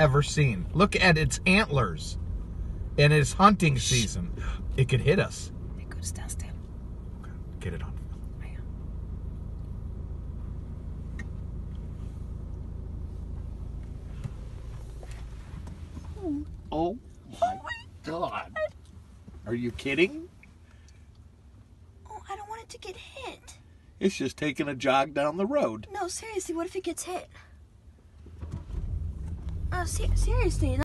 ever seen. Look at its antlers. And it's hunting season. It could hit us. It could stand still. Okay, get it on. Oh my God. Are you kidding? Oh, I don't want it to get hit. It's just taking a jog down the road. No, seriously, what if it gets hit? Seriously.